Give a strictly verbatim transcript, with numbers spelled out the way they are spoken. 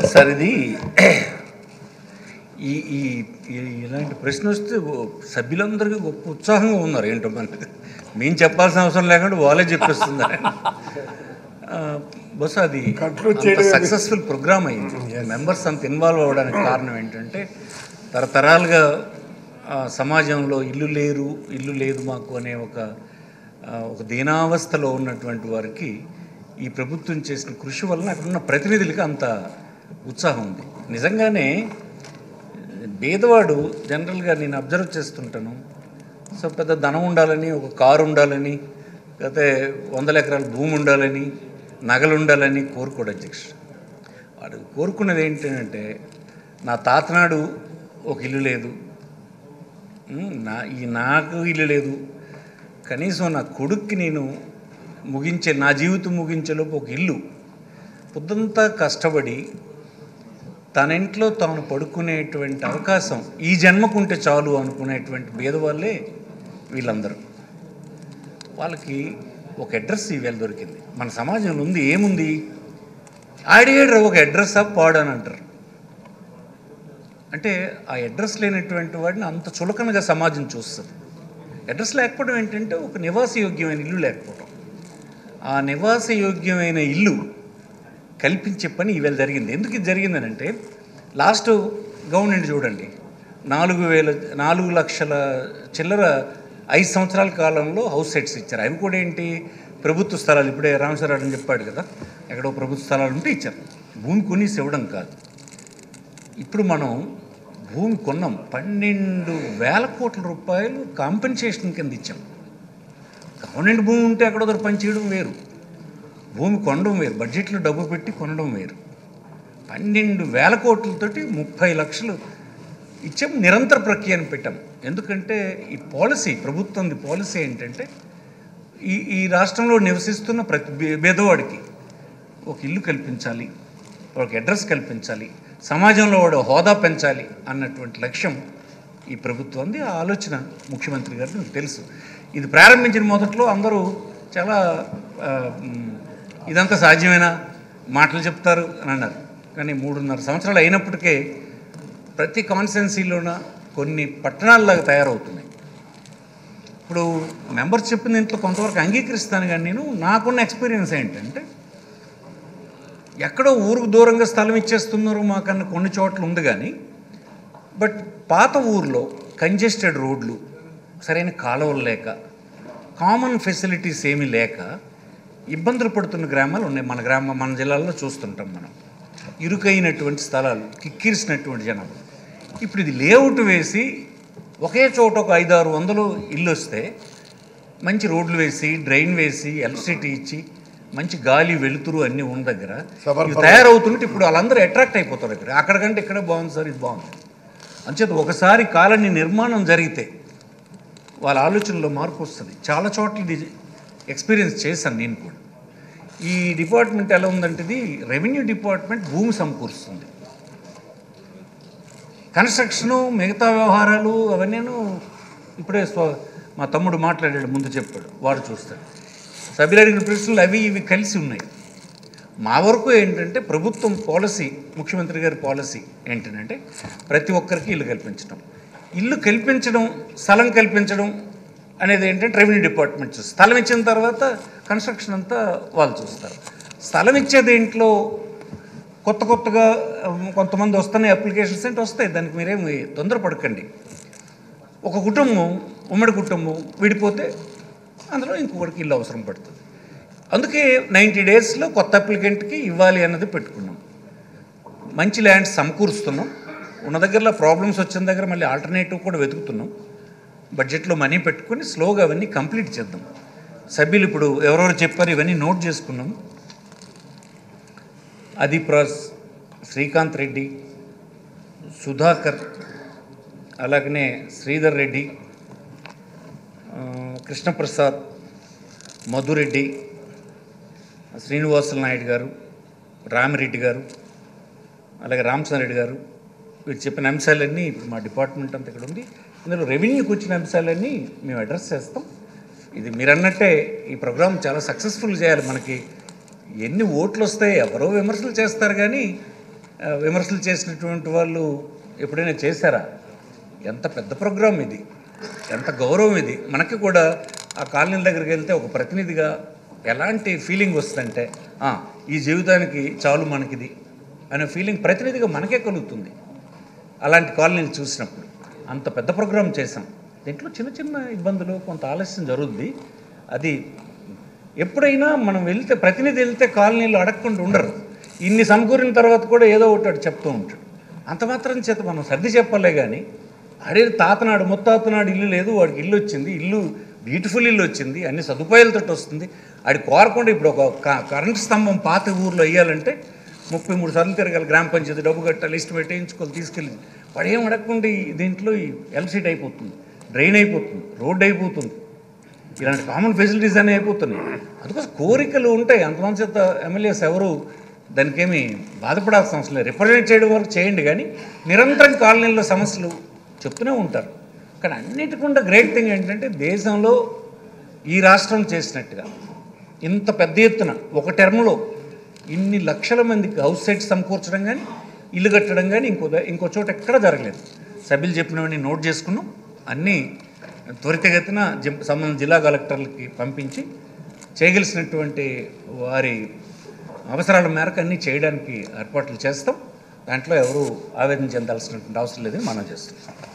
Sir ఇది ఈ ఈ ఇలాంటి ప్రశ్న వస్తే సభ్యులందరికీ గొప్ప ఉత్సాహంగా ఉన్నారు. ఏంటో మనకి మేము చెప్పాల్సిన అవసరం లేకుండా వాళ్ళే చెప్పేస్తున్నారు. బహుశా అది సక్సెస్ఫుల్ ప్రోగ్రామ్ అయింది. మెంబర్స్ అంత ఇన్వాల్వ్ అవ్వడానికి కారణం ఏంటంటే తరతరాలుగా సమాజంలో ఇల్లు లేరు ఇల్లు లేదు మాకు అనే ఒక ఒక దీనావస్థలో ఉన్నటువంటి వారికి ఈ ప్రభుత్వం చేసిన కృషి వలన అక్కడున్న ప్రతినిధులకి అంత ఉత్సాహం ఉంది. నిజంగానే పేదవాడు జనరల్గా నేను అబ్జర్వ్ చేస్తుంటాను. సో పెద్ద ధనం ఉండాలని, ఒక కారు ఉండాలని, లేకపోతే వందల ఎకరాల భూమి ఉండాలని, నగలు ఉండాలని కోరుకోడు అధ్యక్ష. వాడు కోరుకున్నది ఏంటంటే నా తాతనాడు ఒక ఇల్లు లేదు, నా ఈ నాకు ఇల్లు లేదు, కనీసం నా కొడుక్కి నేను ముగించే నా జీవితం ముగించేలోపు ఒక ఇల్లు, పొద్దంతా కష్టపడి తన ఇంట్లో తాను పడుకునేటువంటి అవకాశం ఈ జన్మకుంటే చాలు అనుకునేటువంటి పేదవాళ్ళే వీళ్ళందరూ. వాళ్ళకి ఒక అడ్రస్ ఈవేళ దొరికింది. మన సమాజంలో ఉంది ఏముంది, ఆడియేడర్ ఒక అడ్రస్ ఆఫ్ పాడు అని అంటారు. అంటే ఆ అడ్రస్ లేనటువంటి వాడిని అంత చులకనగా సమాజం చూస్తుంది. అడ్రస్ లేకపోవడం ఏంటంటే ఒక నివాసయోగ్యమైన ఇల్లు లేకపోవడం. ఆ నివాసయోగ్యమైన ఇల్లు కల్పించే పని ఈవేళ జరిగింది. ఎందుకు ఇది జరిగిందని అంటే లాస్ట్ గవర్నమెంట్ చూడండి, నాలుగు వేల నాలుగు లక్షల చిల్లర ఐదు సంవత్సరాల కాలంలో హౌస్ సెట్స్ ఇచ్చారు. అవి కూడా ఏంటి, ప్రభుత్వ స్థలాలు. ఇప్పుడే రామచంద్రరావు అని చెప్పాడు కదా, ఎక్కడో ప్రభుత్వ స్థలాలు ఉంటే ఇచ్చారు. భూమి కొనేసి ఇవ్వడం కాదు. ఇప్పుడు మనం భూమి కొన్నాం, పన్నెండు వేల కోట్ల రూపాయలు కాంపెన్సేషన్ కింద ఇచ్చాం. గవర్నమెంట్ భూమి ఉంటే ఎక్కడో దగ్గర పనిచేయడం వేరు, భూమి కొనడం వేరు, బడ్జెట్లో డబ్బు పెట్టి కొనడం వేరు. పన్నెండు వేల కోట్లతోటి ముప్పై లక్షలు ఇచ్చాం. నిరంతర ప్రక్రియను పెట్టాం. ఎందుకంటే ఈ పాలసీ, ప్రభుత్వంది పాలసీ ఏంటంటే ఈ ఈ రాష్ట్రంలో నివసిస్తున్న ప్రతి పేదవాడికి ఒక ఇల్లు కల్పించాలి, ఒక అడ్రస్ కల్పించాలి, సమాజంలో వాడు హోదా పెంచాలి అన్నటువంటి లక్ష్యం ఈ ప్రభుత్వంది. ఆ ఆలోచన ముఖ్యమంత్రి గారికి మీకు తెలుసు. ఇది ప్రారంభించిన మొదట్లో అందరూ చాలా ఇదంతా సాధ్యమేనా మాటలు చెప్తారు అని అన్నారు. కానీ మూడున్నర సంవత్సరాలు అయినప్పటికే ప్రతి కాన్స్టిట్యున్సీలోన కొన్ని పట్టణాల్లాగా తయారవుతున్నాయి. ఇప్పుడు మెంబర్స్ చెప్పిన దీంట్లో కొంతవరకు అంగీకరిస్తాను. కానీ నేను నాకున్న ఎక్స్పీరియన్స్ ఏంటంటే ఎక్కడో ఊరుకు దూరంగా స్థలం ఇచ్చేస్తున్నారు మాకన్నా కొన్ని చోట్ల ఉంది. కానీ బట్ పాత ఊర్లో కంజెస్టెడ్ రోడ్లు, సరైన కాలువలు లేక, కామన్ ఫెసిలిటీస్ ఏమీ లేక ఇబ్బందులు పడుతున్న గ్రామాలు ఉన్నాయి. మన గ్రామ మన జిల్లాల్లో చూస్తుంటాం మనం. ఇరుకైనటువంటి స్థలాలు, కిక్కిరిసినటువంటి జనాలు. ఇప్పుడు ఇది లేఅవుట్ వేసి ఒకే చోట ఒక ఐదారు వందలు ఇల్లు వస్తే మంచి రోడ్లు వేసి, డ్రైన్ వేసి, ఎలక్ట్రిసిటీ ఇచ్చి, మంచి గాలి వెలుతురు అన్నీ ఉన్న దగ్గర తయారవుతుంటే ఇప్పుడు వాళ్ళందరూ అట్రాక్ట్ అయిపోతారు. ఇక్కడ అక్కడికంటే ఇక్కడే బాగుంది సార్, ఇది బాగుంది అంచేత ఒకసారి కాలనీ నిర్మాణం జరిగితే వాళ్ళ ఆలోచనలో మార్పు వస్తుంది. చాలా చోట్ల ఇది ఎక్స్పీరియన్స్ చేశాను నేను కూడా. ఈ డిపార్ట్మెంట్ ఎలా ఉందంటే ఇది రెవెన్యూ డిపార్ట్మెంట్ భూమి సమకూరుస్తుంది, కన్స్ట్రక్షను, మిగతా వ్యవహారాలు అవన్నీ ఇప్పుడే మా తమ్ముడు మాట్లాడాడు, ముందు చెప్పాడు, వాడు చూస్తాడు. సభ్యులు అడిగిన ప్రశ్నలు అవి ఇవి కలిసి ఉన్నాయి. మా వరకు ఏంటంటే ప్రభుత్వం పాలసీ, ముఖ్యమంత్రి గారి పాలసీ ఏంటంటే ప్రతి ఒక్కరికి ఇల్లు కల్పించడం. ఇల్లు కల్పించడం, స్థలం కల్పించడం అనేది ఏంటంటే రెవెన్యూ డిపార్ట్మెంట్ చూస్తారు. స్థలం ఇచ్చిన తర్వాత కన్స్ట్రక్షన్ అంతా వాళ్ళు చూస్తారు. స్థలం ఇచ్చే దేంట్లో కొత్త కొత్తగా కొంతమంది వస్తున్నాయి, అప్లికేషన్స్ అంటే వస్తాయి. దానికి మీరేమి తొందరపడకండి. ఒక కుటుంబం, ఉమ్మడి కుటుంబం విడిపోతే అందులో ఇంకొకటికి ఇల్లు అవసరం పడుతుంది. అందుకే నైంటీ డేస్లో కొత్త అప్లికెంట్కి ఇవ్వాలి అన్నది పెట్టుకున్నాం. మంచి ల్యాండ్స్ సమకూరుస్తున్నాం. ఉన్న దగ్గరలో ప్రాబ్లమ్స్ వచ్చిన దగ్గర మళ్ళీ ఆల్టర్నేటివ్ కూడా వెతుకుతున్నాం. బడ్జెట్లో మనీ పెట్టుకుని స్లోగా అవన్నీ కంప్లీట్ చేద్దాం. సభ్యులు ఇప్పుడు ఎవరెవరు చెప్పారు ఇవన్నీ నోట్ చేసుకున్నాం. అదిప్రాస్, శ్రీకాంత్ రెడ్డి, సుధాకర్, అలాగనే శ్రీధర్ రెడ్డి, కృష్ణప్రసాద్, మధురెడ్డి, శ్రీనివాసుల నాయుడు గారు, రామిరెడ్డి గారు, అలాగే రామచంద్రెడ్డి గారు, వీరు చెప్పిన అంశాలన్నీ ఇప్పుడు మా డిపార్ట్మెంట్ అంతా ఇక్కడ ఉంది. ఇందులో రెవెన్యూకి వచ్చిన అంశాలన్నీ మేము అడ్రస్ చేస్తాం. ఇది మీరు అన్నట్టే ఈ ప్రోగ్రాం చాలా సక్సెస్ఫుల్ చేయాలి. మనకి ఎన్ని ఓట్లు వస్తాయి, ఎవరో విమర్శలు చేస్తారు కానీ విమర్శలు చేసినటువంటి వాళ్ళు ఎప్పుడైనా చేశారా? ఎంత పెద్ద ప్రోగ్రాం ఇది, ఎంత గౌరవం ఇది. మనకి కూడా ఆ కాలనీల దగ్గరికి వెళ్తే ఒక ప్రతినిధిగా ఎలాంటి ఫీలింగ్ వస్తుందంటే ఈ జీవితానికి చాలు మనకిది అనే ఫీలింగ్ ప్రతినిధిగా మనకే కలుగుతుంది అలాంటి కాలనీలు చూసినప్పుడు. అంత పెద్ద ప్రోగ్రాం చేసాం. దీంట్లో చిన్న చిన్న ఇబ్బందులు, కొంత ఆలస్యం జరుగుద్ది. అది ఎప్పుడైనా మనం వెళ్తే, ప్రతినిధి వెళ్తే కాలనీలు అడగకుండా ఉండరు. ఇన్ని సమకూరిన తర్వాత కూడా ఏదో ఒకటి చెప్తూ ఉంటాడు. అంత మాత్రం చేత మనం సర్ది చెప్పలే కానీ, అరే తాతనాడు ముత్తాతనాడు ఇల్లు లేదు, వాడికి ఇల్లు వచ్చింది, ఇల్లు బ్యూటిఫుల్ ఇల్లు వచ్చింది, అన్ని సదుపాయాలతో వస్తుంది, ఆడి కోరకుండా ఇప్పుడు ఒక కరెంటు స్తంభం పాత ఊర్లో వేయాలంటే ముప్పై మూడు సార్లు తిరగాలి, గ్రామ పంచాయతీ డబ్బు కట్టాలి, లిస్ట్ పెట్టేయించుకోవాలి, తీసుకెళ్ళి వాడు ఏం అడగకుండా దీంట్లో ఎల్సీట్ అయిపోతుంది, డ్రైన్ అయిపోతుంది, రోడ్డు అయిపోతుంది, ఇలాంటి కామన్ ఫెసిలిటీస్ అన్నీ అయిపోతున్నాయి. అందుకోసం కోరికలు ఉంటాయి. అంతమంది చేత ఎమ్మెల్యేస్ ఎవరు దానికేమీ బాధపడాల్సిన అవసరం లేదు. రిప్రజెంట్ చేయడం వరకు చేయండి, కానీ నిరంతరం కాలనీల్లో సమస్యలు చెప్తూనే ఉంటారు. కానీ అన్నిటికుండా గ్రేట్ థింగ్ ఏంటంటే, దేశంలో ఈ రాష్ట్రం చేసినట్టుగా ఇంత పెద్ద ఎత్తున ఒక టర్మ్లో ఇన్ని లక్షల మందికి హౌస్ సైట్స్ సమకూర్చడం కానీ, ఇల్లు కట్టడం కానీ ఇంకో ఇంకో చోట ఎక్కడ జరగలేదు. సభ్యులు చెప్పినవన్నీ నోట్ చేసుకున్నాం. అన్నీ త్వరితగతిన సంబంధించిన జిల్లా కలెక్టర్లకి పంపించి చేయగలిసినటువంటి వారి అవసరాల మేరకు అన్నీ చేయడానికి ఏర్పాట్లు చేస్తాం. దాంట్లో ఎవరు ఆవేదన చెందాల్సినటువంటి అవసరం లేదని మనం చేస్తాం.